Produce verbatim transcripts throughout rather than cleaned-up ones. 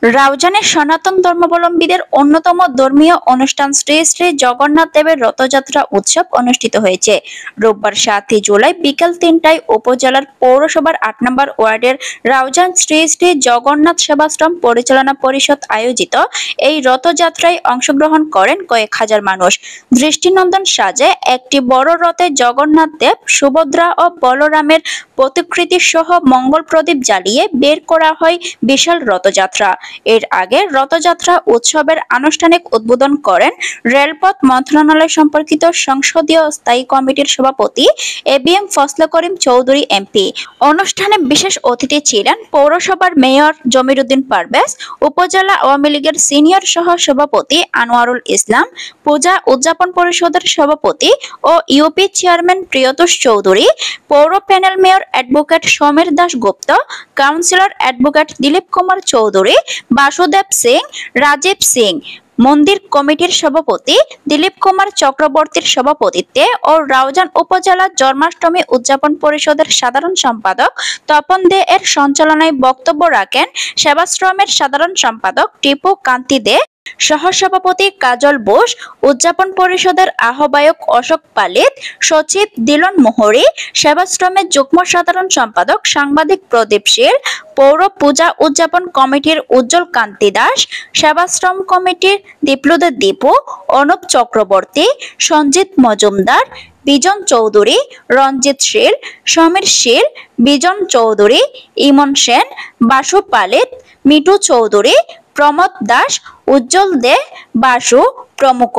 রাউজানের সনাতন ধর্মাবলম্বীদের অন্যতম ধর্মীয় অনুষ্ঠান শ্রী শ্রী জগন্নাথ দেবের রথযাত্রা উৎসব অনুষ্ঠিত হয়েছে। রোববার সাতই জুলাই বিকেল তিনটায় উপজেলার পৌরসভার আট নম্বর ওয়ার্ডের রাউজান শ্রী শ্রী জগন্নাথ সেবাশ্রম পরিচালনা পরিষদ আয়োজিত এই রথযাত্রায় অংশগ্রহণ করেন কয়েক হাজার মানুষ। দৃষ্টিনন্দন সাজে একটি বড় রথে জগন্নাথ দেব, সুভদ্রা ও বলরামের প্রতিকৃতি সহ মঙ্গল প্রদীপ জ্বালিয়ে বের করা হয় বিশাল রথযাত্রা। এর আগে রথযাত্রা উৎসবের আনুষ্ঠানিক উদ্বোধন করেন রেলপথ মন্ত্রণালয় সম্পর্কিত সংসদীয় স্থায়ী কমিটির সভাপতি A B M Fazle Karim Chowdhury MP. অনুষ্ঠানে বিশেষ অতিথি ছিলেন পৌরসভার মেয়র জমির উদ্দিন পারভেজ, উপজেলা আওয়ামী লীগের সিনিয়র সহ সভাপতি আনোয়ারুল ইসলাম, পূজা উদযাপন পরিষদের সভাপতি ও ইউপি চেয়ারম্যান প্রিয়তোষ চৌধুরী, পৌর panel mayor advocate Samir Das Gupta, councillor advocate Dilip Kumar Chowdhury, Basudeb Singh, Rajib Singh, মন্দির কমিটির সভাপতি দিলীপ কুমার চক্রবর্তীর সভাপতিত্বে ও রাউজান উপজেলা জন্মাষ্টমী উদযাপন পরিষদের সাধারণ সম্পাদক তপন দে এর সঞ্চালনায় বক্তব্য রাখেন সেবাশ্রমের সাধারণ সম্পাদক টিপু কান্তি দে, সহসভাপতি কাজল বোস, উদযাপন পরিষদের আহ্বায়ক অশোক পালিত, সচিব দিলন মোহরি, সেবাশ্রমের যুগ্ম সাধারণ সম্পাদক সাংবাদিক প্রদীপ শীল, পৌর পূজা উদযাপন কমিটির উজ্জ্বল কান্তি দাস, সেবাশ্রম কমিটির দীপ্লুদে দীপু, অনুপ চক্রবর্তী, সঞ্জিত মজুমদার, বিজন চৌধুরী, রঞ্জিত শীল, সমীর শীল, বিজন চৌধুরী, ইমন সেন, বাসু পালিত, মিঠু চৌধুরী, প্রমোদ দাস, উজ্জ্বল দে, বাসু প্রমুখ।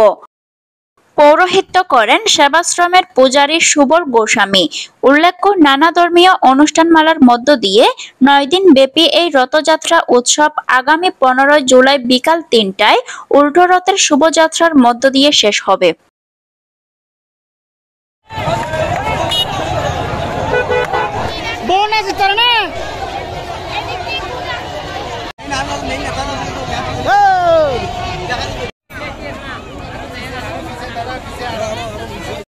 পৌরোহিত্য করেন সেবাশ্রমের পূজারী সুবল গোস্বামী। উল্লেখ্য, নানা ধর্মীয় অনুষ্ঠানমালার মধ্য দিয়ে নয় দিন ব্যাপী এই রথযাত্রা উৎসব আগামী পনেরোই জুলাই বিকাল তিনটায় উল্টো রথের শুভযাত্রার মধ্য দিয়ে শেষ হবে।